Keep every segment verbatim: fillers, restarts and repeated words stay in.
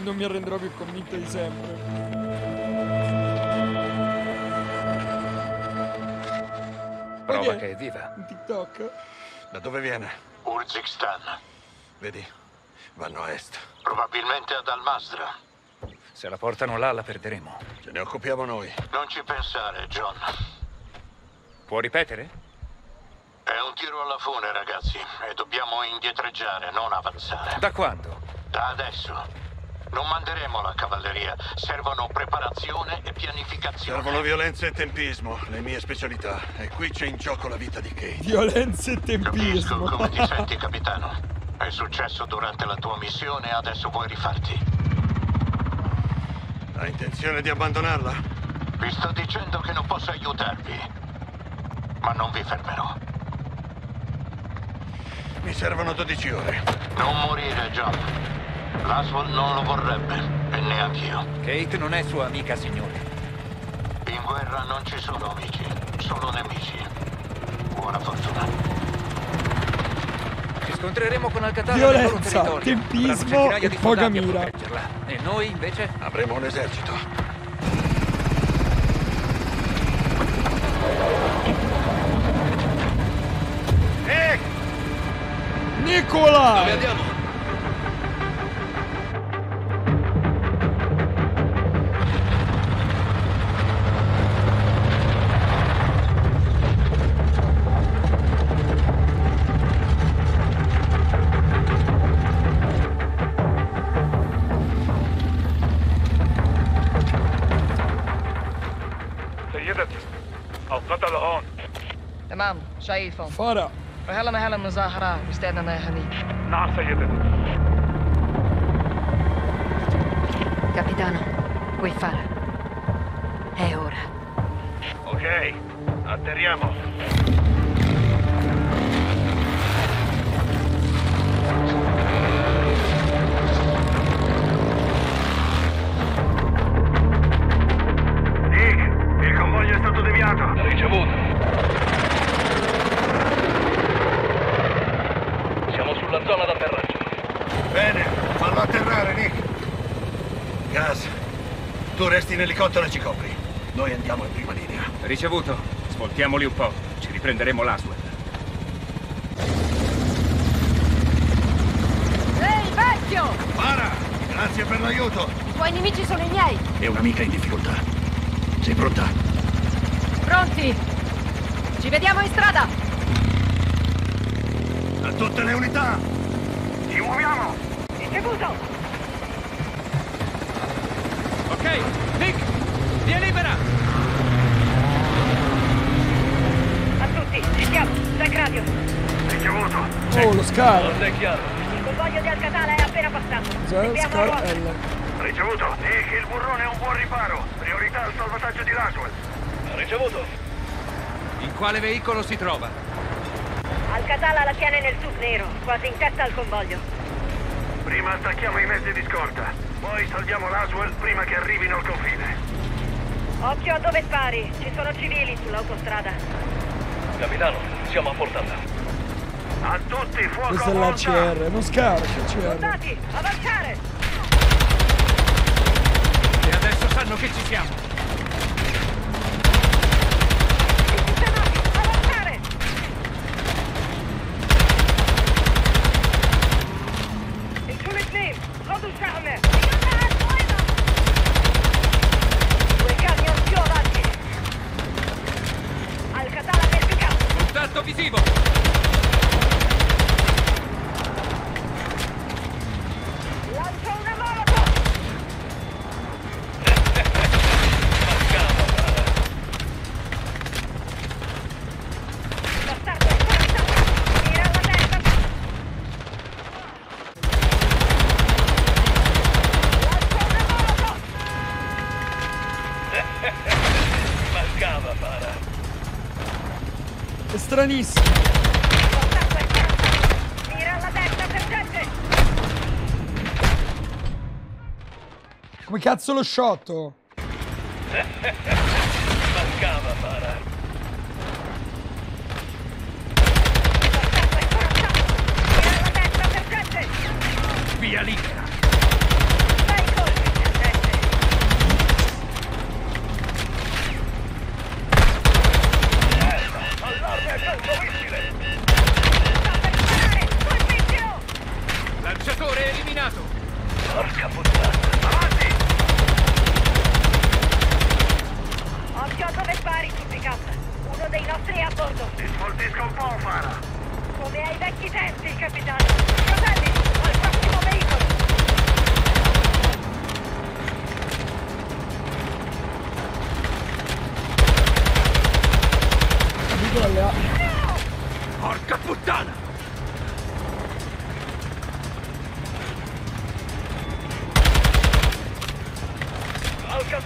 non mi renderò più convinto di sempre. Prova Ok. che è viva. Un TikTok. Da dove viene? Urzikstan. Vedi? Vanno a est. Probabilmente ad Al-Masra. Se la portano là la perderemo. Ce ne occupiamo noi. Non ci pensare, John. Può ripetere? È un tiro alla fune, ragazzi. E dobbiamo indietreggiare, non avanzare. Da quando? Da adesso. Non manderemo la cavalleria. Servono preparazione e pianificazione. Servono violenza e tempismo, le mie specialità. E qui c'è in gioco la vita di Kate. Violenza e Capisco tempismo. come ti senti, capitano. È successo durante la tua missione e adesso vuoi rifarti. Hai intenzione di abbandonarla? Vi sto dicendo che non posso aiutarvi. Ma non vi fermerò. Mi servono dodici ore. Non morire, John. Laswell non lo vorrebbe, e neanch'io. Kate non è sua amica, signore. In guerra non ci sono amici, solo nemici. Buona fortuna. Ci scontreremo con Al-Qatala nel loro Violenza, territorio. tempismo Avranno centinaia e di poca soldati a mira. proteggerla. E noi, invece? Avremo un esercito. Ehi! Nicola! Dove andiamo? سيدتي القتل هون. تمام شايفهم Farah. وهلا ما هلا مظاهرة بستعدنا هنيك. نعم سيدتي. Capitano, puoi fare. È ora. Ok, atterriamo. Nick, il convoglio è stato deviato. Ricevuto. Siamo sulla zona d'atterraggio. Bene, fallo atterrare, Nick. Gas, tu resti in elicottero e ci copri. Noi andiamo in prima linea. Ricevuto. Svoltiamoli un po'. Ci riprenderemo Laswell. Ehi, vecchio! Para, grazie per l'aiuto. I tuoi nemici sono i miei. È un'amica in difficoltà. Sei pronta? Pronti? Ci vediamo in strada. A tutte le unità! Ci muoviamo. Ricevuto. Ok, Nick, via libera! A tutti, ci siamo. Zack Radio. Ricevuto. Oh, lo Scar. È chiaro. Il convoglio di Al-Qatala è appena passato. Zero, Seguiamo Scar a ruota. L. Ricevuto. Nick, il burrone è un buon riparo. Priorità al salvataggio di Laswell. Ricevuto. In quale veicolo si trova? Al-Qatala la tiene nel sud nero, quasi in testa al convoglio. Prima attacchiamo i mezzi di scorta. Poi salviamo Laswell prima che arrivino al confine. Occhio a dove spari, ci sono civili sull'autostrada. Capitano, siamo a portata. A tutti, fuoco Questa a è l'A C volta! R, non Scar, C R. Soldati, avanzare! E adesso sanno che ci siamo. Sistemati, avanzare! انتوا الاثنين خدوا الشحنة due camion più avanti. Al-Qatala verificato. Contatto visivo. Lancio una molotov. Bastardo, forza! Tira alla testa. Lancio una molotov. Mancava, para. È stranissimo. Contatto è forza. Tira alla testa, sergente. Come cazzo l'ho shotto? Mancava, para. Contatto è forza. Tira alla testa, sergente. Via libera. Veicolo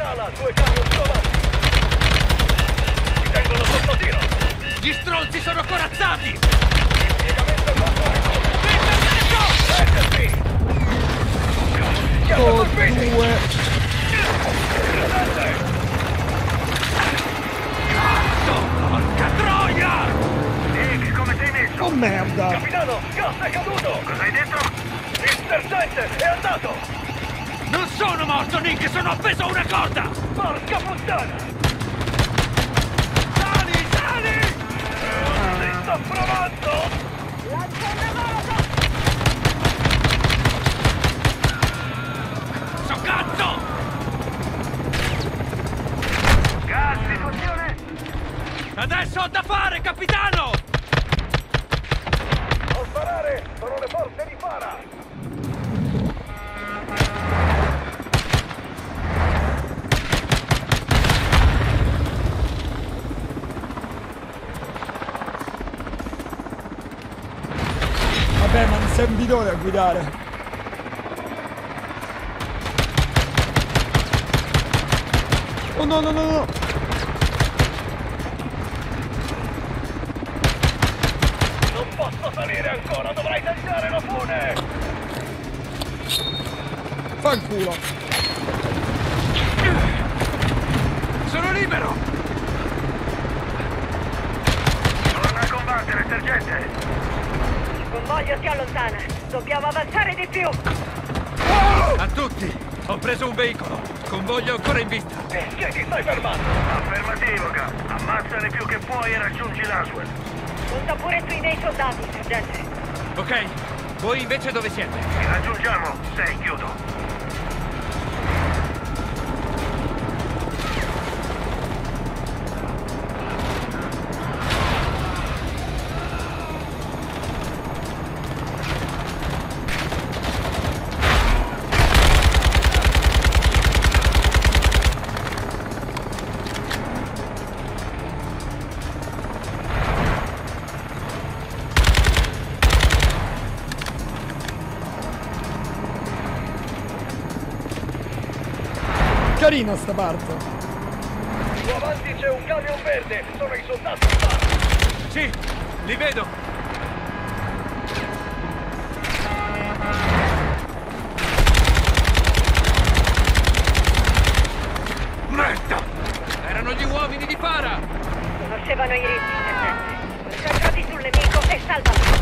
Casala, due camion sono avanti. Ci tengono sotto tiro. Gli stronzi sono corazzati! Piegamento completo. Prendersi! Siamo Oh, colpiti! due. Granate! Porca troia! Nick, come sei messo? Oh merda. Capitano, gas è caduto! Cosa hai detto? Il sersante è andato! Non sono morto, Nick! Sono appeso a una corda! Porca puttana! Sali, sali! Si sta provando! Lancio una molotov! So cazzo! Gas, situazione? Adesso ho da fare, capitano! Non sparare! Sono le forze di Fara! Vabbè, ma non sei un bidone a guidare. Oh no, no, no, no. Non posso salire ancora! Dovrai tagliare la fune! Fanculo. Sono libero! Torna a combattere, sergente! Il convoglio si allontana. Dobbiamo avanzare di più. A tutti! Ho preso un veicolo! Convoglio ancora in vista! Perché ti stai fermando? Affermativo, Cap. Ammazzane più che puoi e raggiungi Laswell. Punta pure sui miei soldati, sergente. Ok, voi invece dove siete? Ti raggiungiamo, sei, chiudo. Carina sta parte. Più avanti c'è un camion verde, sono i soldati. Sì, li vedo! Merda! Erano gli uomini di Fara! Conoscevano i rischi, sergente. Concentrati sul nemico e salvalo.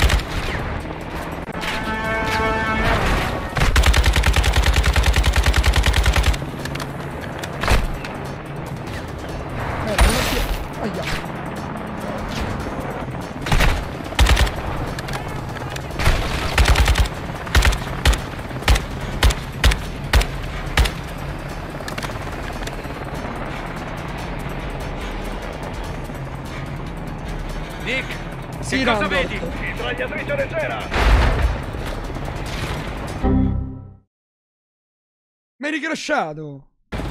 Era una pie... Aia. Nick, Sì, che cosa Randolph. vedi? Mitragliatrice leggera! Mi hai ricrasciato.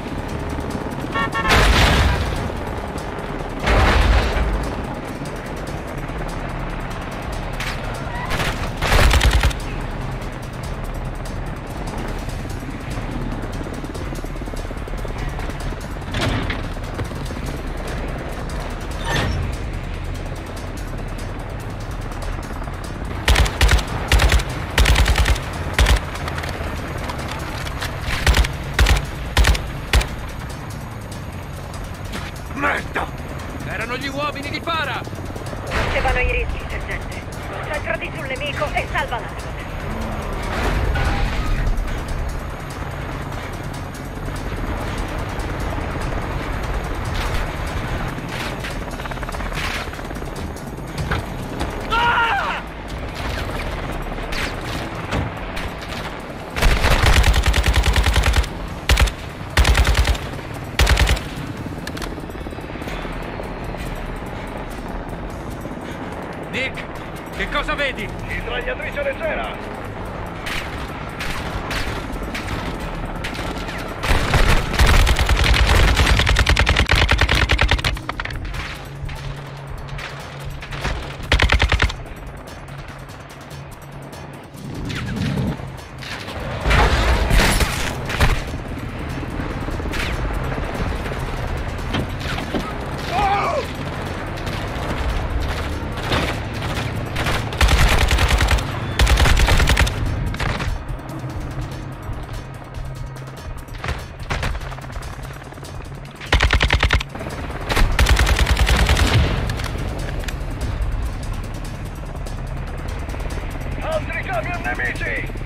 Merda! Erano gli uomini di Fara! Conoscevano i rischi, sergente. Concentrati sul nemico e salva Laswell. Ah! Nick, che cosa vedi? Mitragliatrice leggera! Camion nemici!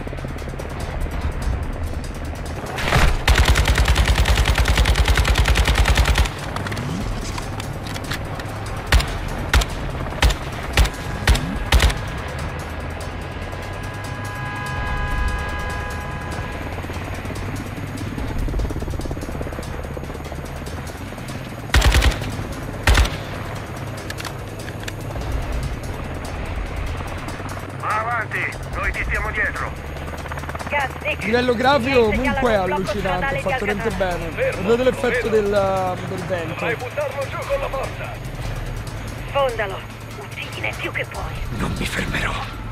Noi ti stiamo dietro. Gas, Nick. Livello grafico Mi comunque è segnalano un blocco allucinante, stradale è fatto di veramente Alcatraz. bene. Fermo, Vedete l'effetto sono del, fermo. del vento. Dovrai buttarlo giù con la forza. Sfondalo. Uccidine più che puoi. Non mi fermerò.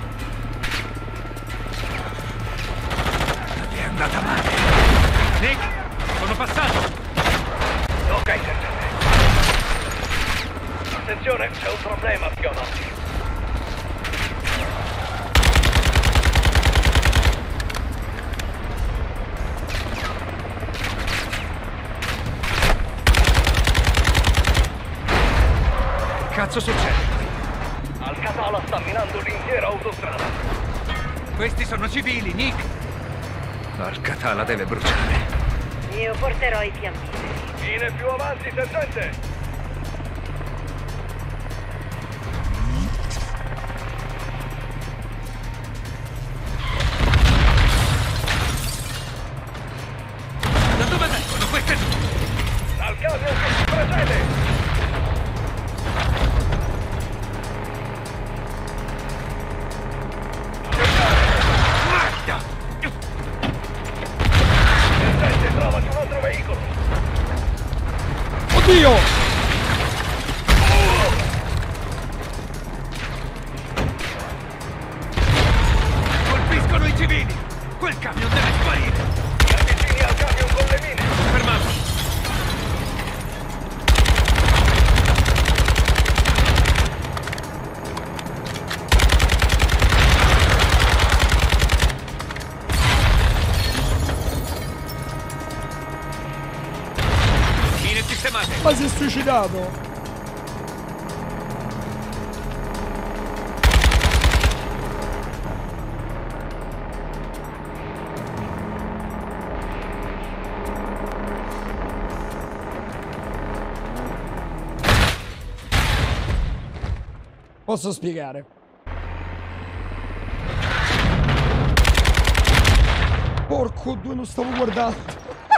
Non è andata male. Nick, sono passato. Ok, sergente. Attenzione, c'è un problema, Pionotti. Cazzo succede? Al-Qatala sta minando l'intera autostrada. Questi sono civili, Nick. Al-Qatala deve bruciare. Io porterò i fiammiferi. Fine più avanti, sergente. Da dove vengono queste? Dal camion che ci precede. Sergente, trovati un altro veicolo. Oddio! Colpiscono i civili! Quel camion deve sparire! Ti avvicini al camion con le mine. Fermato! Mine sistemate! Ma si è suicidato! Posso spiegare. Porco due, non stavo guardando.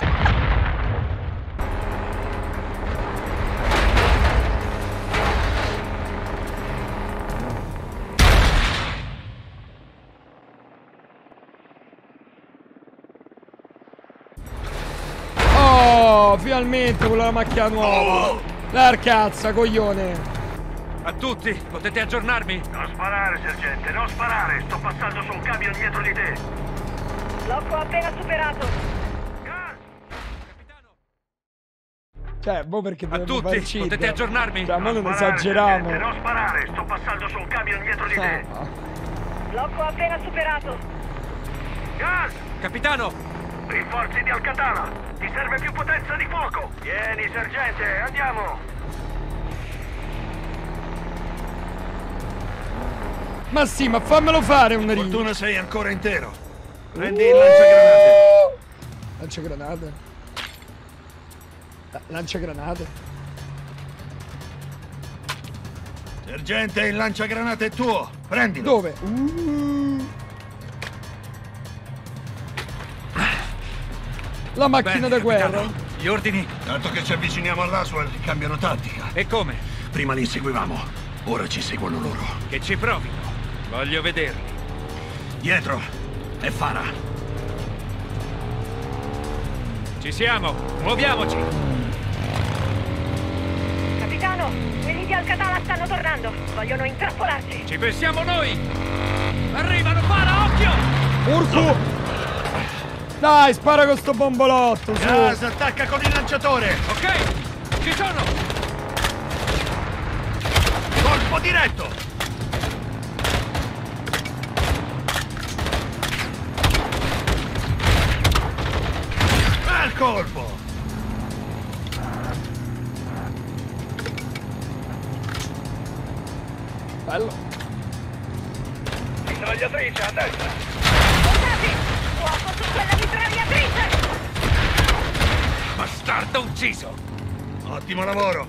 Oh, finalmente con la macchina nuova. L'arcazza, coglione. A tutti, potete aggiornarmi? Non sparare, sergente, non sparare. Sto passando su un camion dietro di te. Blocco appena superato. Gas! Cioè, boh, perché A dovevo tutti, farci potete aggiornarmi? Cioè, ma non Sparare, esageriamo. sergente, non sparare. Sto passando su un camion dietro di te. Ah. Blocco appena superato. Gas! Capitano! Rinforzi di Al-Qatala. Ti serve più potenza di fuoco. Vieni, sergente, andiamo. Ma sì, ma fammelo fare un riso. Fortuna sei ancora intero. Prendi il lanciagranate. Lanciagranate. La- Lanciagranate. Sergente, il lanciagranate è tuo. Prendilo. Dove? Uh. La macchina Bene, da guerra. capitano. Gli ordini? Tanto che ci avviciniamo all'Aswell, cambiano tattica. E come? Prima li inseguivamo, ora ci seguono loro. Che ci provino. Voglio vederli. Dietro è Farah. Ci siamo, muoviamoci. Capitano, quelli di Al-Qatala stanno tornando. Vogliono intrappolarci. Ci pensiamo noi. Arrivano, para, occhio! Porco! Dai, spara con sto bombolotto, su. Gas, attacca con il lanciatore. Ok, ci sono. Colpo diretto. Bel colpo. Bello. Mitragliatori mitragliatrice a destra! Soldati! Fuoco su quella mitragliatrice! Bastardo ucciso! Ottimo lavoro!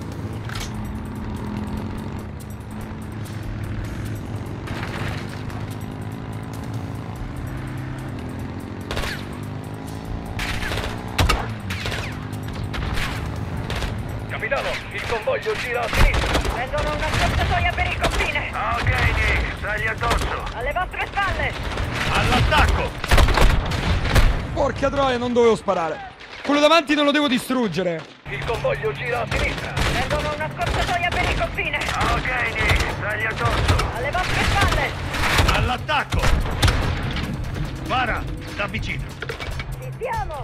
Capitano, il convoglio gira a sinistra! Prendono una scorciatoia per il confine! Ok, Nick, sali addosso! Alle vostre spalle! All'attacco! Porca troia, non dovevo sparare. Quello davanti non lo devo distruggere. Il convoglio gira a sinistra! Prendono una scorciatoia per il confine! Ok, Nick, sali addosso! Alle vostre spalle! All'attacco! Spara, sta vicino. Ci siamo!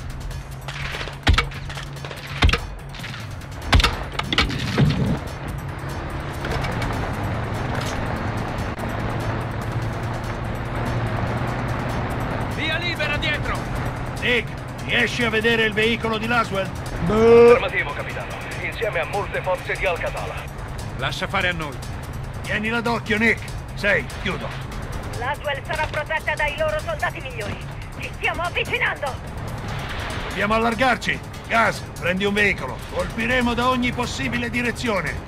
Via libera dietro! Nick, riesci a vedere il veicolo di Laswell? Beh, Affermativo, capitano. Insieme a molte forze di Al-Qatala. Lascia fare a noi. Tienila d'occhio, Nick. Sei, chiudo. Laswell sarà protetta dai loro soldati migliori! Ci stiamo avvicinando! Dobbiamo allargarci. Gas, prendi un veicolo. Colpiremo da ogni possibile direzione.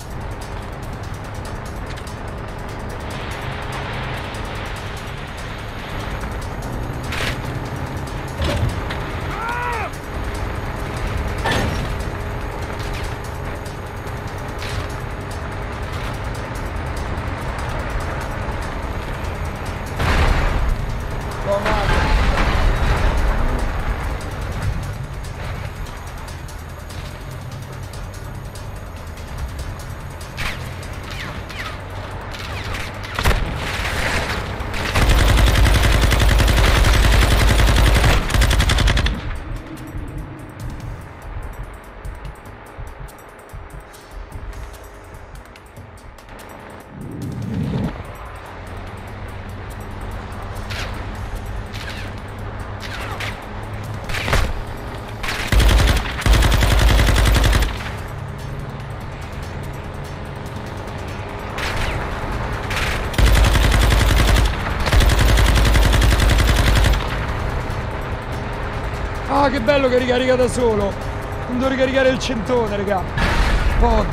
ah, che bello che ricarica da solo. Non devo ricaricare il centone, raga. Pod.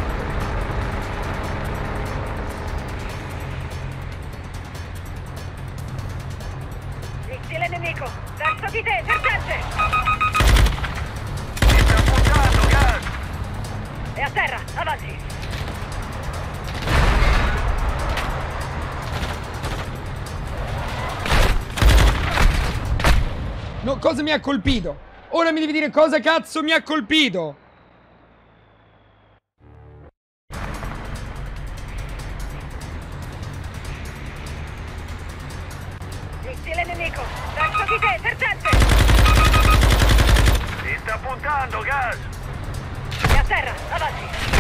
Missile nemico! Verso di te, sergente! Mi sta puntando, gas! È a terra, avanti! No, cosa mi ha colpito? Ora mi devi dire cosa cazzo mi ha colpito. Missile nemico! Verso di te, sergente! Mi sta puntando, gas! È a terra, avanti!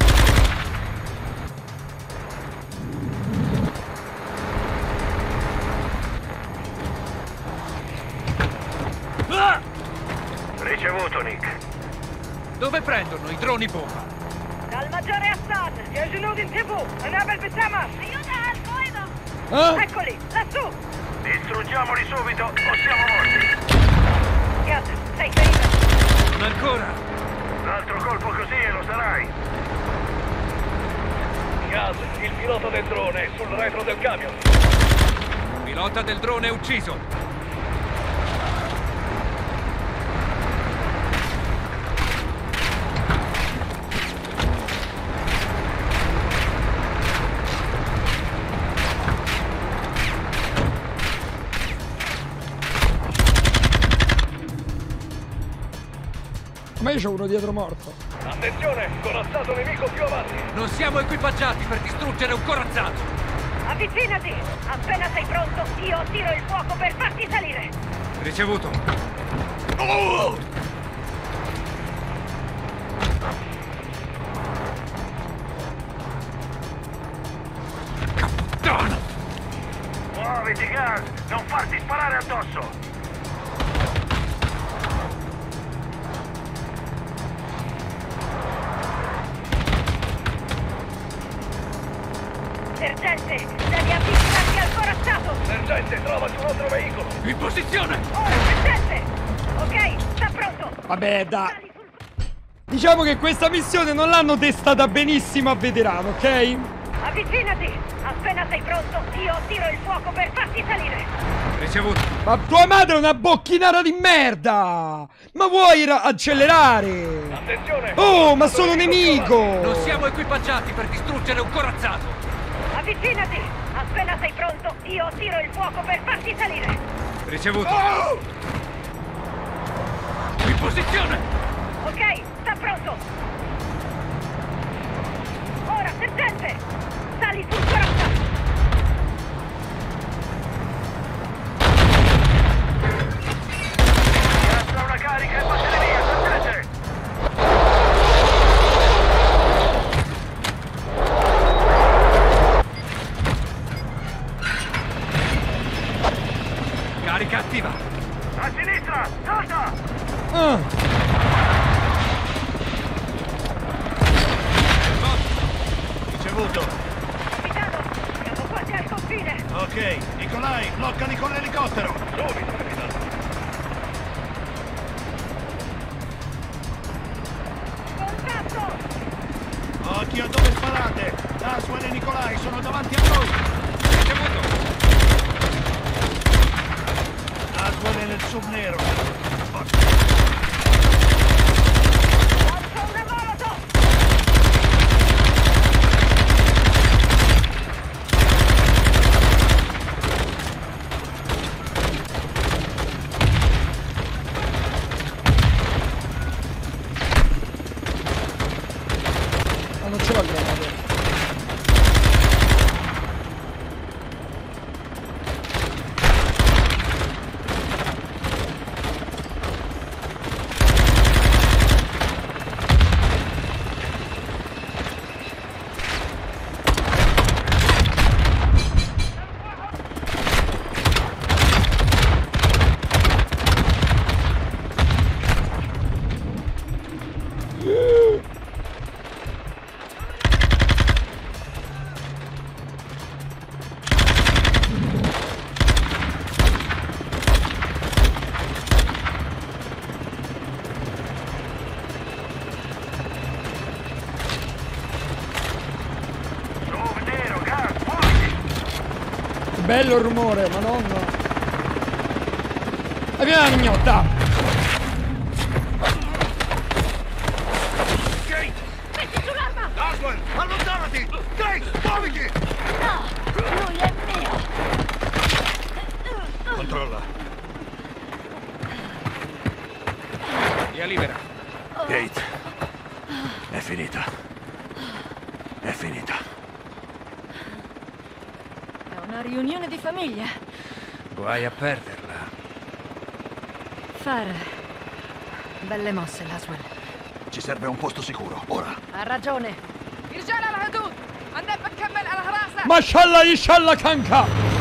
Ricevuto, Nick. Dove prendono i droni bomba? Dal maggiore Hassan! يجنود انتبهوا! أنابل بالسما! أيوة القائدة! Eh? Eccoli, lassù! Distruggiamoli subito o siamo morti. Gas, sei ferito! Non ancora! Un altro colpo così e lo sarai. Gas, il pilota del drone è sul retro del camion. Pilota del drone è ucciso! Ma io c'ho uno dietro morto. Attenzione, corazzato nemico più avanti. Non siamo equipaggiati per distruggere un corazzato! Avvicinati! Appena sei pronto, io tiro il fuoco per farti salire! Ricevuto! Oh! Caputtano! Muoviti, gas! Non farti sparare addosso! Sergente, devi avvicinarti al corazzato! Sergente, trovati un altro veicolo! In posizione! Ora, sergente! Ok, sta pronto! Vabbè, dai. Diciamo che questa missione non l'hanno testata benissimo a veterano, ok? Avvicinati! Appena sei pronto, io tiro il fuoco per farti salire! Ricevuto. Ma tua madre è una bocchinara di merda! Ma vuoi ra- accelerare? Attenzione! Oh, ma sono nemico! Non siamo equipaggiati per distruggere un corazzato. Avvicinati! Appena sei pronto, io tiro il fuoco per farti salire! Ricevuto. Oh! In posizione! Ok, sta pronto! Ora, sergente! Sali sul corazzato! Piazza una carica e vattene via, sergente! Carica attiva. A sinistra! Salta! Ah, Ricevuto. Capitano, siamo quasi al confine! Ok, Nikolai, bloccali con l'elicottero. Subito, capitano! Contatto! Occhio a dove sparate. Laswell e Nikolai sono davanti a noi. Ricevuto. Laswell è nel sub nero. Lancio una molotov! ma non ce l'ho granate. Sub nero, gas, muoviti! Bello il rumore, ma non. E via la mignotta! Kate! Metti sull'arma! Laswell, allontanati! Kate, muoviti! No! Lui è mio! Controlla. Via libera. Kate, è finita. È finita. È una riunione di famiglia. Guai a perderla. Fare belle mosse, Laswell. Ci serve un posto sicuro, ora. Ha ragione. رجال على الحدود! عندنا بنكمل على هراسة! Mashallah, inshallah, kanka!